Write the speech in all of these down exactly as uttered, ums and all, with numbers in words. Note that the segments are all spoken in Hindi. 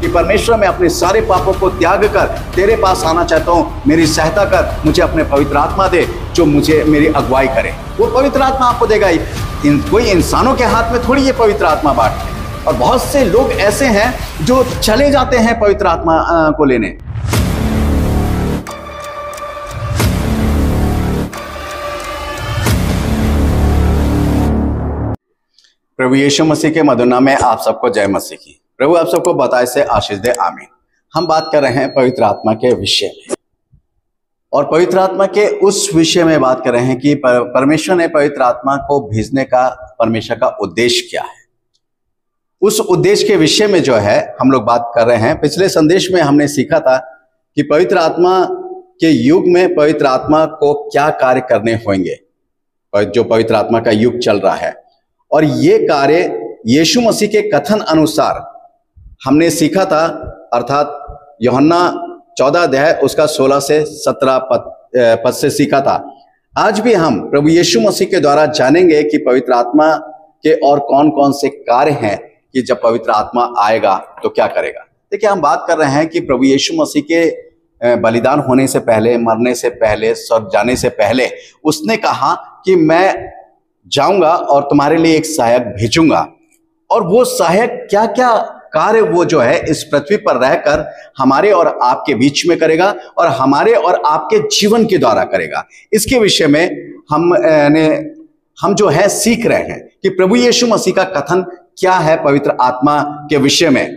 कि परमेश्वर मैं अपने सारे पापों को त्याग कर तेरे पास आना चाहता हूँ, मेरी सहायता कर, मुझे अपने पवित्र आत्मा दे जो मुझे मेरी अगुवाई करे। वो पवित्र आत्मा आपको देगा। इन, कोई इंसानों के हाथ में थोड़ी ये पवित्र आत्मा बांटते हैं। और बहुत से लोग ऐसे हैं जो चले जाते हैं पवित्र आत्मा को लेने। प्रभु यीशु मसीह के मधुर नाम में आप सबको जय मसीह की। प्रभु आप सबको बताए से आशीष दे, आमीन। हम बात कर रहे हैं पवित्र आत्मा के विषय में, और पवित्र आत्मा के उस विषय में बात कर रहे हैं कि परमेश्वर ने पवित्र आत्मा को भेजने का परमेश्वर का उद्देश्य क्या है। उस उद्देश्य के विषय में जो है हम लोग बात कर रहे हैं। पिछले संदेश में हमने सीखा था कि पवित्र आत्मा के युग में पवित्र आत्मा को क्या कार्य करने होंगे, जो पवित्र आत्मा का युग चल रहा है। और ये कार्य यीशु मसीह के कथन अनुसार हमने सीखा था, अर्थात यूहन्ना चौदह अध्याय उसका सोलह से सत्रह पद पद से सीखा था। आज भी हम प्रभु यीशु मसीह के द्वारा जानेंगे कि पवित्र आत्मा के और कौन कौन से कार्य हैं कि जब पवित्र आत्मा आएगा तो क्या करेगा। देखिए, हम बात कर रहे हैं कि प्रभु यीशु मसीह के बलिदान होने से पहले, मरने से पहले, स्वर्ग जाने से पहले उसने कहा कि मैं जाऊंगा और तुम्हारे लिए एक सहायक भेजूंगा। और वो सहायक क्या क्या कार्य वो जो है इस पृथ्वी पर रहकर हमारे और आपके बीच में करेगा और हमारे और आपके जीवन के द्वारा करेगा। इसके विषय में हम ने हम जो है सीख रहे हैं कि प्रभु यीशु मसीह का कथन क्या है पवित्र आत्मा के विषय में।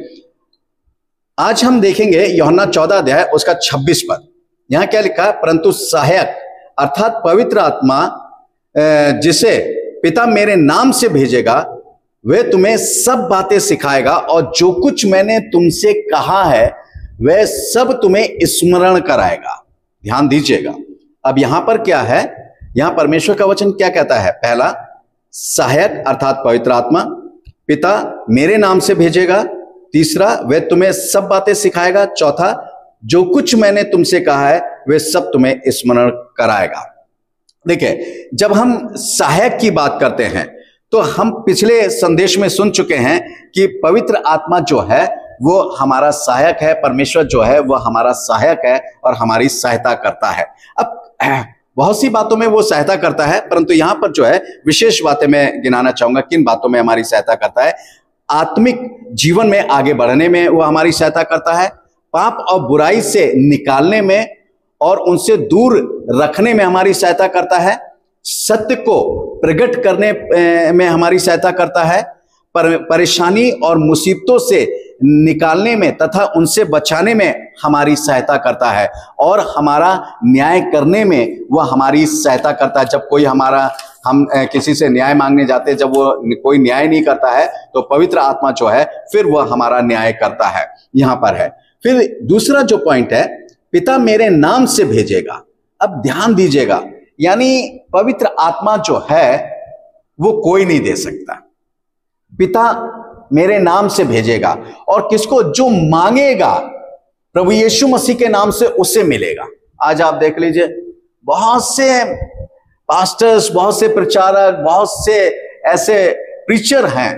आज हम देखेंगे यूहन्ना चौदह अध्याय उसका छब्बीस पद। यहां क्या लिखा है? परंतु सहायक अर्थात पवित्र आत्मा जिसे पिता मेरे नाम से भेजेगा वह तुम्हें सब बातें सिखाएगा और जो कुछ मैंने तुमसे कहा है वह सब तुम्हें स्मरण कराएगा। ध्यान दीजिएगा। अब यहां पर क्या है? यहां परमेश्वर का वचन क्या कहता है? पहला, सहायक अर्थात पवित्र आत्मा पिता मेरे नाम से भेजेगा। तीसरा, वह तुम्हें सब बातें सिखाएगा। चौथा, जो कुछ मैंने तुमसे कहा है वह सब तुम्हें स्मरण कराएगा। देखिए, जब हम सहायक की बात करते हैं तो हम पिछले संदेश में सुन चुके हैं कि पवित्र आत्मा जो है वो हमारा सहायक है। परमेश्वर जो है वो हमारा सहायक है और हमारी सहायता करता है। अब बहुत सी बातों में वो सहायता करता है, परंतु यहां पर जो है विशेष बातें मैं गिनाना चाहूंगा। किन बातों में हमारी सहायता करता है? आत्मिक जीवन में आगे बढ़ने में वो हमारी सहायता करता है, पाप और बुराई से निकालने में और उनसे दूर रखने में हमारी सहायता करता है, सत्य को प्रकट करने में हमारी सहायता करता है, पर परेशानी और मुसीबतों से निकालने में तथा उनसे बचाने में हमारी सहायता करता है, और हमारा न्याय करने में वह हमारी सहायता करता है। जब कोई हमारा हम किसी से न्याय मांगने जाते हैं, जब वो कोई न्याय नहीं करता है तो पवित्र आत्मा जो है फिर वह हमारा न्याय करता है। यहां पर है। फिर दूसरा जो पॉइंट है, पिता मेरे नाम से भेजेगा। अब ध्यान दीजिएगा, यानी पवित्र आत्मा जो है वो कोई नहीं दे सकता। पिता मेरे नाम से भेजेगा, और किसको? जो मांगेगा प्रभु यीशु मसीह के नाम से उसे मिलेगा। आज आप देख लीजिए, बहुत से पास्टर्स, बहुत से प्रचारक, बहुत से ऐसे प्रीचर हैं,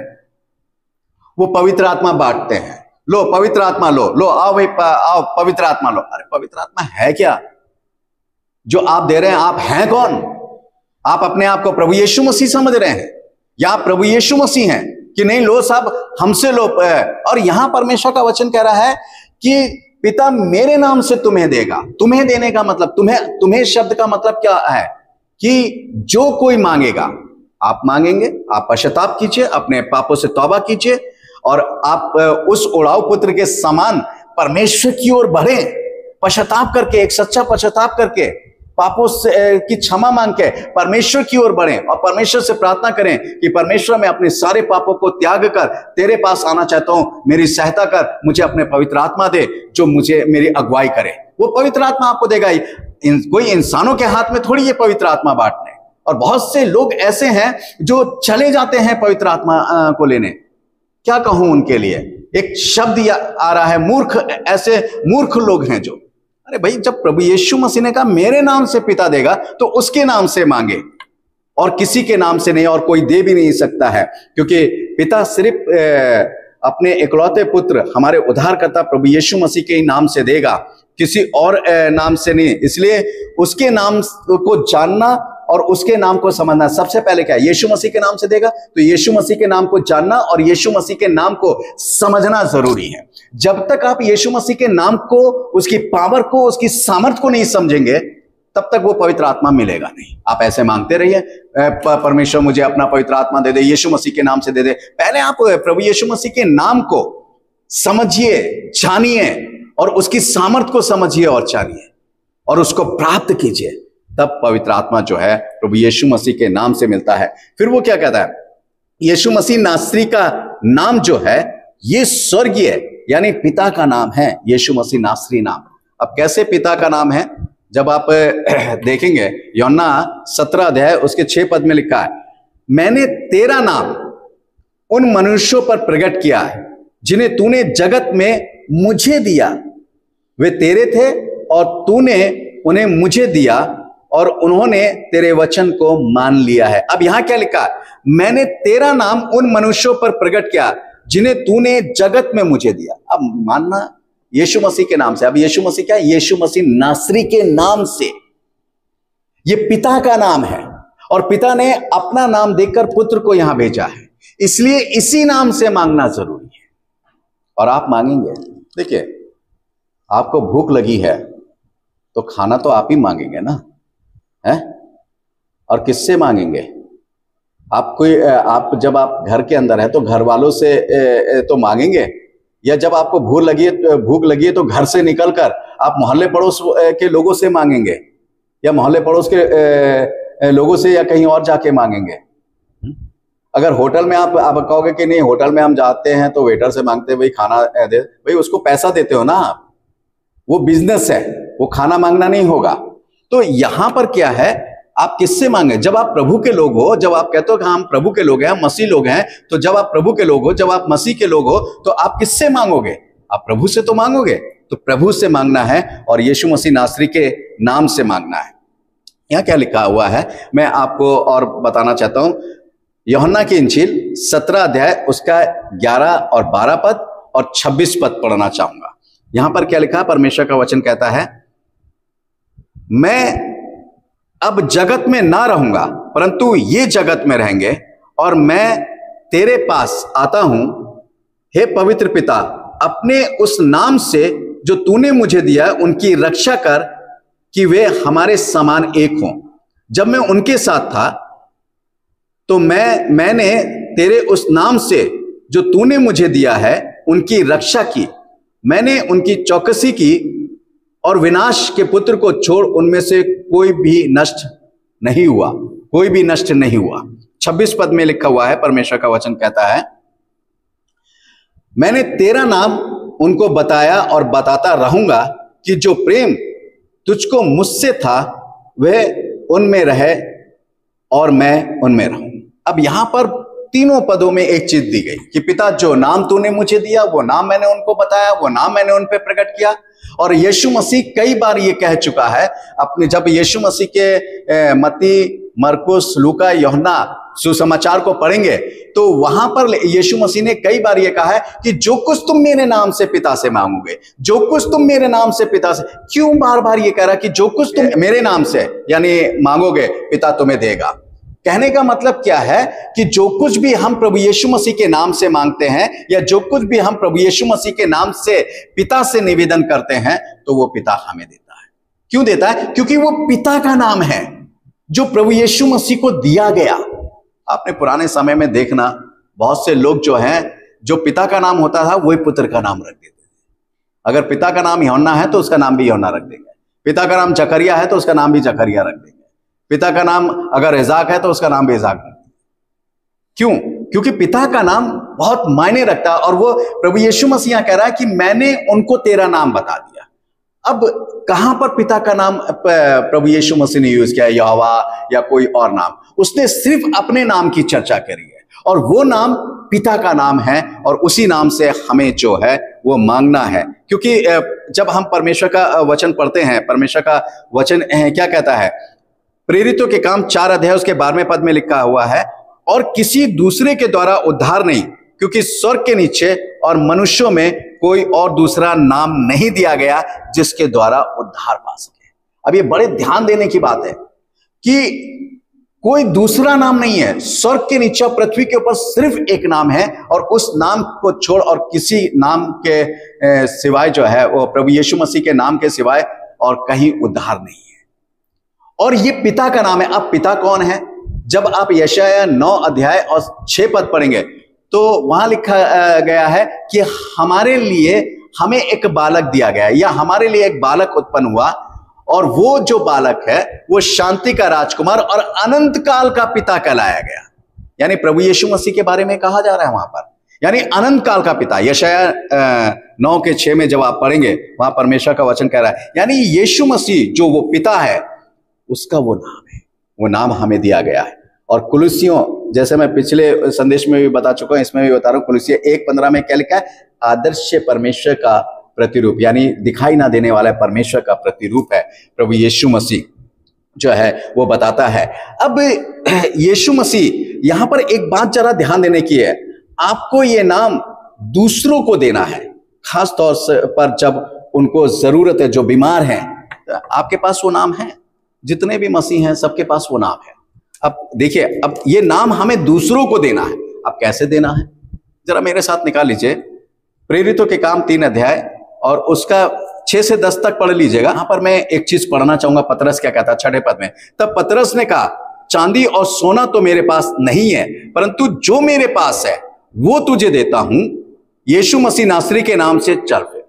वो पवित्र आत्मा बांटते हैं। लो पवित्र आत्मा लो, लो आओ भाई, आओ पवित्र आत्मा लो। अरे पवित्र आत्मा है क्या जो आप दे रहे हैं? आप हैं कौन? आप अपने आप को प्रभु यीशु मसीह समझ रहे हैं या आप प्रभु यीशु मसीह हैं कि नहीं? लो साहब, हमसे लो। और यहां परमेश्वर का वचन कह रहा है कि पिता मेरे नाम से तुम्हें देगा। तुम्हें देने का मतलब, तुम्हें तुम्हें शब्द का मतलब क्या है? कि जो कोई मांगेगा, आप मांगेंगे, आप पश्चाताप कीजिए, अपने पापों से तौबा कीजिए और आप उस उड़ाऊ पुत्र के समान परमेश्वर की ओर बढ़े, पश्चाताप करके, एक सच्चा पश्चाताप करके, पापों से की क्षमा मांग के परमेश्वर की ओर बढ़ें और परमेश्वर से प्रार्थना करें कि परमेश्वर मैं अपने सारे पापों को त्याग कर तेरे पास आना चाहता हूं, मेरी सहायता कर, मुझे अपने पवित्र आत्मा दे जो मुझे मेरी अगुवाई करे। वो पवित्र आत्मा आपको देगा ही। इन, कोई इंसानों के हाथ में थोड़ी ये पवित्र आत्मा बांटने। और बहुत से लोग ऐसे हैं जो चले जाते हैं पवित्र आत्मा को लेने। क्या कहूं उनके लिए? एक शब्द आ रहा है, मूर्ख। ऐसे मूर्ख लोग हैं जो, अरे भाई, जब प्रभु यीशु मसीह ने कहा मेरे नाम से पिता देगा तो उसके नाम से मांगे और किसी के नाम से नहीं, और कोई दे भी नहीं सकता है, क्योंकि पिता सिर्फ अपने इकलौते पुत्र हमारे उद्धारकर्ता प्रभु यीशु मसीह के ही नाम से देगा, किसी और नाम से नहीं। इसलिए उसके नाम को जानना और उसके नाम को समझना, सबसे पहले क्या है, यीशु मसीह के नाम से देगा, तो यीशु मसीह के नाम को जानना और यीशु मसीह के नाम को समझना जरूरी है। जब तक आप यीशु मसीह के नाम को, उसकी पावर को, उसकी सामर्थ को नहीं समझेंगे, तब तक वो पवित्र आत्मा मिलेगा नहीं। आप ऐसे मांगते रहिए, परमेश्वर मुझे अपना पवित्र आत्मा दे दे, यीशु मसीह के नाम से दे दे। पहले आप प्रभु यीशु मसीह के नाम को समझिए, जानिए और उसकी सामर्थ को समझिए और जानिए और उसको प्राप्त कीजिए, तब पवित्र आत्मा जो है प्रभु यीशु मसीह के नाम से मिलता है। फिर वो क्या कहता है, यीशु मसीह नासरी का नाम जो है ये स्वर्गीय यानी पिता का नाम है। यीशु मसीह नासरी नाम, अब कैसे पिता का नाम है, जब आप देखेंगे यूहन्ना सत्रह अध्याय उसके छह पद में लिखा है, मैंने तेरा नाम उन मनुष्यों पर प्रकट किया है जिन्हें तूने जगत में मुझे दिया, वे तेरे थे और तूने उन्हें मुझे दिया और उन्होंने तेरे वचन को मान लिया है। अब यहां क्या लिखा है, मैंने तेरा नाम उन मनुष्यों पर प्रकट किया जिन्हें तूने जगत में मुझे दिया। अब मानना यीशु मसीह के नाम से, अब यीशु मसीह क्या है, यीशु मसीह नासरी के नाम से, ये पिता का नाम है और पिता ने अपना नाम देकर पुत्र को यहां भेजा है, इसलिए इसी नाम से मांगना जरूरी है। और आप मांगेंगे, देखिए आपको भूख लगी है तो खाना तो आप ही मांगेंगे ना, है? और किससे मांगेंगे? आप कोई आप जब आप घर के अंदर है तो घर वालों से तो मांगेंगे, या जब आपको भूख लगी है भूख लगी है तो घर से निकलकर आप मोहल्ले पड़ोस के लोगों से मांगेंगे, या मोहल्ले पड़ोस के लोगों से, या कहीं और जाके मांगेंगे। अगर होटल में आप आप कहोगे कि नहीं होटल में हम जाते हैं तो वेटर से मांगते हैं, भाई खाना दे, भाई उसको पैसा देते हो ना आप, वो बिजनेस है, वो खाना मांगना नहीं होगा। तो यहां पर क्या है, आप किससे मांगे? जब आप प्रभु के लोग हो, जब आप कहते हो कि हम प्रभु के लोग हैं, हम मसीह लोग हैं, तो जब आप प्रभु के लोग हो, जब आप मसीह के लोग हो, तो आप किससे मांगोगे? आप प्रभु से तो मांगोगे। तो प्रभु से मांगना है और यीशु मसीह नासरी के नाम से मांगना है। यहां क्या लिखा हुआ है मैं आपको और बताना चाहता हूं, यूहन्ना की इंजील सत्रह अध्याय उसका ग्यारह और बारह पद और छब्बीस पद पढ़ना चाहूंगा। यहां पर क्या लिखा है, परमेश्वर का वचन कहता है, मैं अब जगत में ना रहूंगा परंतु ये जगत में रहेंगे और मैं तेरे पास आता हूं। हे पवित्र पिता, अपने उस नाम से जो तूने मुझे दिया उनकी रक्षा कर कि वे हमारे समान एक हों। जब मैं उनके साथ था तो मैं मैंने तेरे उस नाम से जो तूने मुझे दिया है उनकी रक्षा की, मैंने उनकी चौकसी की और विनाश के पुत्र को छोड़ उनमें से कोई भी नष्ट नहीं हुआ, कोई भी नष्ट नहीं हुआ। छब्बीस पद में लिखा हुआ है, परमेश्वर का वचन कहता है, मैंने तेरा नाम उनको बताया और बताता रहूंगा कि जो प्रेम तुझको मुझसे था वह उनमें रहे और मैं उनमें रहूं। अब यहां पर तीनों पदों में एक चीज दी गई कि पिता, जो नाम तूने मुझे दिया वो नाम मैंने उनको बताया, वो नाम मैंने उन पे प्रकट किया। और यीशु मसीह कई बार ये कह चुका है अपने, जब यीशु मसीह के मत्ती, मरकुस, लूका, यूहन्ना सुसमाचार को पढ़ेंगे तो वहां पर यीशु मसीह ने कई बार ये कहा है कि जो कुछ तुम मेरे नाम से पिता से मांगोगे, जो कुछ तुम मेरे नाम से पिता से, क्यों बार बार ये कह रहा है कि जो कुछ तुम मेरे नाम से यानी मांगोगे पिता तुम्हें देगा। कहने का मतलब क्या है कि जो कुछ भी हम प्रभु यीशु मसीह के नाम से मांगते हैं या जो कुछ भी हम प्रभु यीशु मसीह के नाम से पिता से निवेदन करते हैं तो वो पिता हमें देता है। क्यों देता है? क्योंकि वो पिता का नाम है जो प्रभु यीशु मसीह को दिया गया। आपने पुराने समय में देखना, बहुत से लोग जो हैं, जो पिता का नाम होता था वही पुत्र का नाम रख देते थे। अगर पिता का नाम यूहन्ना है तो उसका नाम भी यूहन्ना रख देंगे, पिता का नाम जकरिया है तो उसका नाम भी जकरिया रख देंगे, पिता का नाम अगर इज़ाक है तो उसका नाम भी इज़ाक रख देंगे। क्यों? क्योंकि पिता का नाम बहुत मायने रखता है। और वो प्रभु यीशु मसीह कह रहा है कि मैंने उनको तेरा नाम बता दिया। अब कहां पर पिता का नाम प्रभु यीशु मसीह ने यूज किया, यहोवा या कोई और नाम? उसने सिर्फ अपने नाम की चर्चा करी है और वो नाम पिता का नाम है और उसी नाम से हमें जो है वो मांगना है। क्योंकि जब हम परमेश्वर का वचन पढ़ते हैं, परमेश्वर का वचन क्या कहता है, प्रेरितों के काम चार अध्याय उसके बारहवें पद में लिखा हुआ है, और किसी दूसरे के द्वारा उद्धार नहीं, क्योंकि स्वर्ग के नीचे और मनुष्यों में कोई और दूसरा नाम नहीं दिया गया जिसके द्वारा उद्धार पा सके। अब ये बड़े ध्यान देने की बात है कि कोई दूसरा नाम नहीं है। स्वर्ग के नीचे पृथ्वी के ऊपर सिर्फ एक नाम है, और उस नाम को छोड़ और किसी नाम के सिवाय जो है वो प्रभु यीशु मसीह के नाम के सिवाय और कहीं उद्धार नहीं है। और ये पिता का नाम है। अब पिता कौन है? जब आप यशायाह नौ अध्याय और छह पद पढ़ेंगे तो वहां लिखा गया है कि हमारे लिए हमें एक बालक दिया गया, या हमारे लिए एक बालक उत्पन्न हुआ, और वो जो बालक है वो शांति का राजकुमार और अनंत काल का पिता कहलाया गया। यानी प्रभु यीशु मसीह के बारे में कहा जा रहा है वहां पर, यानी अनंत काल का पिता। यशायाह नौ के छह में जब आप पढ़ेंगे वहां परमेश्वर का वचन कह रहा है, यानी यीशु मसीह जो वो पिता है उसका वो नाम है, वो नाम हमें दिया गया है। और कुलुसियों, जैसे मैं पिछले संदेश में भी बता चुका हूं, इसमें भी बता रहा हूं, कुलुसियों एक पंद्रह में क्या लिखा है? आदर्श परमेश्वर का प्रतिरूप, यानी दिखाई ना देने वाला परमेश्वर का प्रतिरूप है प्रभु यीशु मसीह जो है वो बताता है। अब यीशु मसीह यहां पर एक बात जरा ध्यान देने की है, आपको ये नाम दूसरों को देना है, खास तौर पर जब उनको जरूरत है, जो बीमार हैं। आपके पास वो नाम है, जितने भी मसीह हैं सबके पास वो नाम है। अब देखिए, अब ये नाम हमें दूसरों को देना है। अब कैसे देना है? जरा मेरे साथ निकाल लीजिए प्रेरितों के काम तीन अध्याय और उसका छह से दस तक पढ़ लीजिएगा। यहां पर मैं एक चीज पढ़ना चाहूंगा। पतरस क्या कहता है छठे पद में? तब पतरस ने कहा, चांदी और सोना तो मेरे पास नहीं है, परंतु जो मेरे पास है वो तुझे देता हूं। यीशु मसीह नासरी के नाम से चल फिर।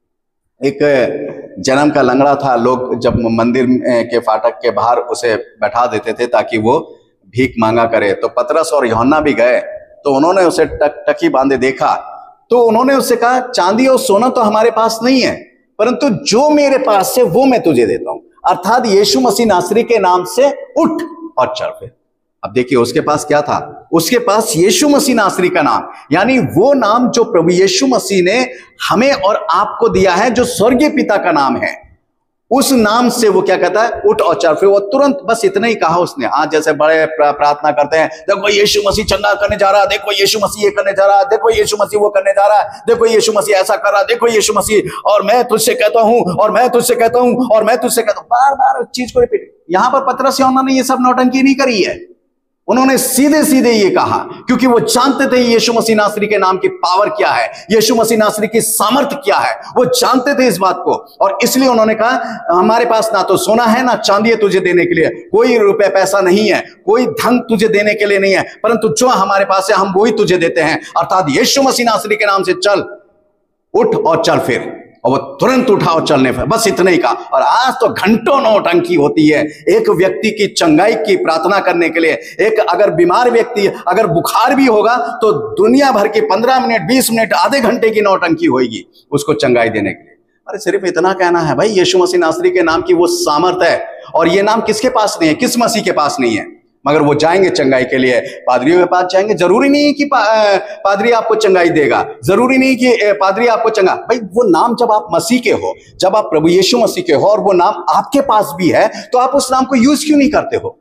एक जन्म का लंगड़ा था, लोग जब मंदिर के फाटक के बाहर उसे बैठा देते थे ताकि वो भीख मांगा करे। तो पतरस और यूहन्ना भी गए, तो उन्होंने उसे टक टकी बांधे देखा, तो उन्होंने उससे कहा, चांदी और सोना तो हमारे पास नहीं है, परंतु जो मेरे पास है वो मैं तुझे देता हूं। अर्थात यीशु मसीह नासरी के नाम से उठ और चल फिर। अब देखिए उसके पास क्या था? उसके पास यीशु मसीह नासरी का नाम, यानी वो नाम जो प्रभु यीशु मसीह ने हमें और आपको दिया है, जो स्वर्गीय पिता का नाम है। उस नाम से वो क्या कहता है? उठ और चल फिर। वो तुरंत बस इतना ही कहा उसने। आज जैसे बड़े प्रार्थना करते हैं, देखो यीशु मसीह चंगा करने जा रहा है, देखो यीशु मसीह ये करने जा रहा है, देखो यीशु मसीह वो करने जा रहा है, देखो यीशु मसीह ऐसा कर रहा है, देखो यीशु मसीह, और मैं तुझसे कहता हूं, और मैं तुझसे कहता हूं, और मैं तुझसे कहता हूं, बार बार उस चीज को रिपीट। यहां पर पतरस यूहन्ना ने ये सब नौटंकी नहीं करी है। उन्होंने सीधे सीधे ये कहा, क्योंकि वो जानते थे यीशु मसीह नासरी के नाम की पावर क्या है, यीशु मसीह नासरी की सामर्थ्य क्या है। वो जानते थे इस बात को, और इसलिए उन्होंने कहा, हमारे पास ना तो सोना है ना चांदी है तुझे देने के लिए, कोई रुपए पैसा नहीं है, कोई धन तुझे देने के लिए नहीं है, परंतु जो हमारे पास है हम वही तुझे देते हैं। अर्थात यीशु मसीह नासरी के नाम से चल, उठ और चल फिर। और वो तुरंत उठा और चलने पर, बस इतना ही कहा। और आज तो घंटों नौटंकी होती है एक व्यक्ति की चंगाई की प्रार्थना करने के लिए। एक अगर बीमार व्यक्ति, अगर बुखार भी होगा तो दुनिया भर की पंद्रह मिनट बीस मिनट आधे घंटे की नौटंकी होगी उसको चंगाई देने के लिए। अरे सिर्फ इतना कहना है भाई, यीशु मसीह नासरी के नाम की वो सामर्थ है। और ये नाम किसके पास नहीं है? किस मसीह के पास नहीं है? मगर वो जाएंगे चंगाई के लिए, पादरियों के पास जाएंगे। जरूरी नहीं है कि पा, पादरी आपको चंगाई देगा, जरूरी नहीं कि पादरी आपको चंगा। भाई वो नाम जब आप मसीह के हो, जब आप प्रभु यीशु मसीह के हो और वो नाम आपके पास भी है, तो आप उस नाम को यूज क्यों नहीं करते हो?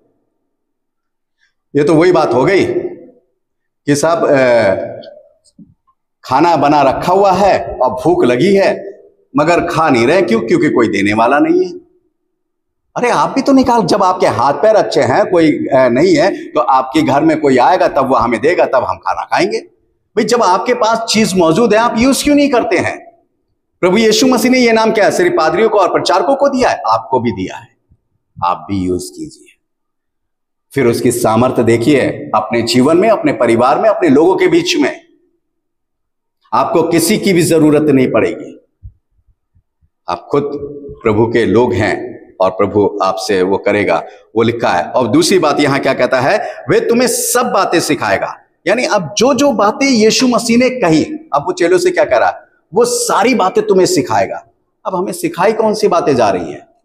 ये तो वही बात हो गई कि साहब खाना बना रखा हुआ है और भूख लगी है, मगर खा नहीं रहे। क्यों? क्योंकि कोई देने वाला नहीं है। अरे आप भी तो निकाल। जब आपके हाथ पैर अच्छे हैं, कोई नहीं है, तो आपके घर में कोई आएगा तब वो हमें देगा, तब हम खाना खाएंगे। भाई जब आपके पास चीज मौजूद है, आप यूज क्यों नहीं करते हैं? प्रभु यीशु मसीह ने ये नाम क्या है? सिर्फ पादरियों को और प्रचारकों को दिया है? आपको भी दिया है, आप भी यूज कीजिए। फिर उसकी सामर्थ्य देखिए अपने जीवन में, अपने परिवार में, अपने लोगों के बीच में। आपको किसी की भी जरूरत नहीं पड़ेगी। आप खुद प्रभु के लोग हैं और प्रभु आपसे वो करेगा, वो लिखा है। और दूसरी बात यहां क्या कहता है? वे तुम्हें सब बातें सिखाएगा। यानी अब जो जो बातें यीशु मसीह ने कही, अब वो चेलों से क्या कह रहा है? वो सारी बातें तुम्हें सिखाएगा। अब हमें सिखाई कौन सी बातें जा रही हैं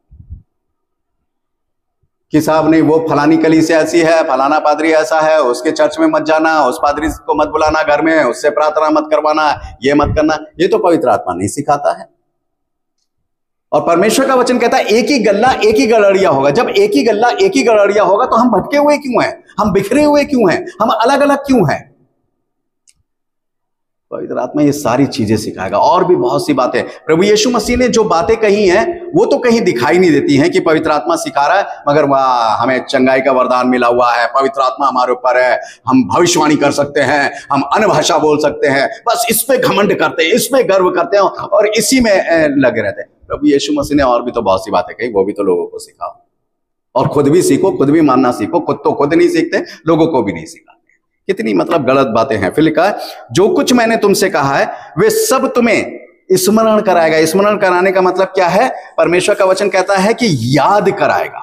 कि साहब नहीं, वो फलानी कली से ऐसी है, फलाना पादरी ऐसा है, उसके चर्च में मत जाना, उस पादरी को मत बुलाना घर में, उससे प्रार्थना मत करवाना, ये मत करना। ये तो पवित्र आत्मा नहीं सिखाता है। और परमेश्वर का वचन कहता है एक ही गल्ला एक ही गड़रिया होगा। जब एक ही गल्ला एक ही गड़रिया होगा तो हम भटके हुए क्यों हैं? हम बिखरे हुए क्यों हैं? हम अलग अलग क्यों हैं? पवित्र आत्मा ये सारी चीजें सिखाएगा और भी बहुत सी बातें। प्रभु यीशु मसीह ने जो बातें कही हैं वो तो कहीं दिखाई नहीं देती हैं कि पवित्र आत्मा सिखा रहा है, मगर वाह हमें चंगाई का वरदान मिला हुआ है, पवित्र आत्मा हमारे ऊपर है, हम भविष्यवाणी कर सकते हैं, हम अन्य भाषा बोल सकते हैं, बस इस पे घमंड करते हैं, इसमें गर्व करते हैं और इसी में लगे रहते हैं। प्रभु यीशु मसीह ने और भी तो बहुत सी बातें कही, वो भी तो लोगों को सिखाओ और खुद भी सीखो, खुद भी मानना सीखो। खुद तो खुद नहीं सीखते, लोगों को भी नहीं सिखाते। कितनी मतलब गलत बातें हैं। फिर लिखा है जो कुछ मैंने तुमसे कहा है वे सब तुम्हें स्मरण कराएगा। स्मरण कराने का मतलब क्या है? परमेश्वर का वचन कहता है कि याद कराएगा,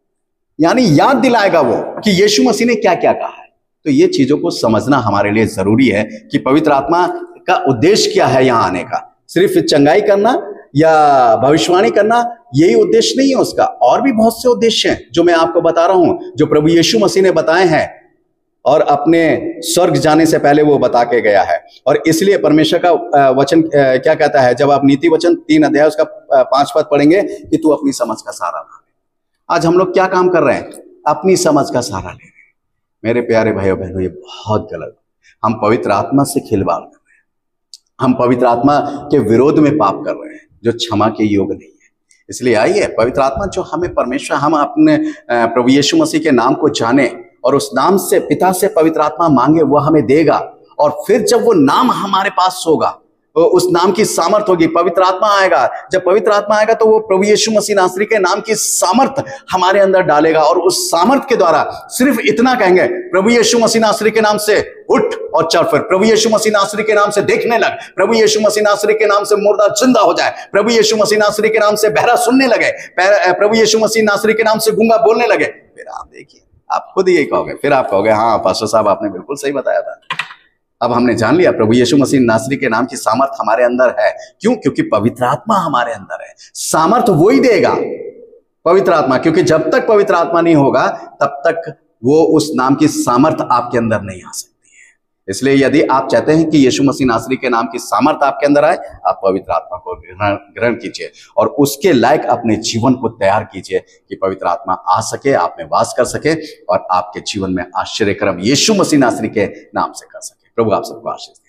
यानी याद दिलाएगा वो कि यीशु मसीह ने क्या क्या कहा है। तो ये चीजों को समझना हमारे लिए जरूरी है कि पवित्र आत्मा का उद्देश्य क्या है यहां आने का। सिर्फ चंगाई करना या भविष्यवाणी करना यही उद्देश्य नहीं है उसका, और भी बहुत से उद्देश्य हैं जो मैं आपको बता रहा हूं, जो प्रभु यीशु मसीह ने बताए हैं और अपने स्वर्ग जाने से पहले वो बता के गया है। और इसलिए परमेश्वर का वचन क्या कहता है, जब आप नीति वचन तीन अध्याय उसका पांच पद पढ़ेंगे कि तू अपनी समझ का सहारा ले। आज हम लोग क्या काम कर रहे हैं? अपनी समझ का सहारा ले रहे हैं। मेरे प्यारे भाइयों बहनों, ये बहुत गलत। हम पवित्र आत्मा से खिलवाड़ कर रहे हैं, हम पवित्र आत्मा के विरोध में पाप कर रहे हैं जो क्षमा के योग नहीं है। इसलिए आइए पवित्र आत्मा जो हमें परमेश्वर, हम अपने प्रभु यीशु मसीह के नाम को जाने और उस नाम से पिता से पवित्र आत्मा मांगे, वो हमें देगा। और फिर जब वो नाम हमारे पास होगा, उस नाम की सामर्थ होगी, पवित्र आत्मा आएगा। जब पवित्र आत्मा आएगा तो वो प्रभु यीशु मसीह नासरी के नाम की सामर्थ हमारे अंदर डालेगा और उस सामर्थ के द्वारा सिर्फ इतना कहेंगे, प्रभु यीशु मसीह नासरी के नाम से उठ और चल फिर, प्रभु यीशु मसीह नासरी के नाम से देखने लग, प्रभु यीशु मसीह नासरी के नाम से मुर्दा जिंदा हो जाए, प्रभु यीशु मसीह नासरी के नाम से बहरा सुनने लगे, प्रभु यीशु मसीह नासरी के नाम से गूंगा बोलने लगे। फिर आप देखिए, आप खुद यही कहोगे, फिर आप कहोगे हाँ पास्टर साहब आपने बिल्कुल सही बताया था। अब हमने जान लिया प्रभु यीशु मसीह नासरी के नाम की सामर्थ हमारे अंदर है। क्यों? क्योंकि पवित्र आत्मा हमारे अंदर है। सामर्थ वो ही देगा, पवित्र आत्मा, क्योंकि जब तक पवित्र आत्मा नहीं होगा तब तक वो उस नाम की सामर्थ आपके अंदर नहीं आ सकती है। इसलिए यदि आप चाहते हैं कि यीशु मसीह नासरी के नाम की सामर्थ आपके अंदर आए, आप पवित्र आत्मा को ग्रहण कीजिए और उसके लायक अपने जीवन को तैयार कीजिए कि पवित्र आत्मा आ सके, आप में वास कर सके और आपके जीवन में आश्चर्यक्रम यीशु मसीह नासरी के नाम से कर सके। प्रभु आप सबको आशीष दे।